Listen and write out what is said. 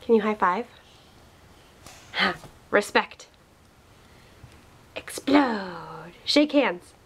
Can you high five? Ha. Respect. Explode. Shake hands.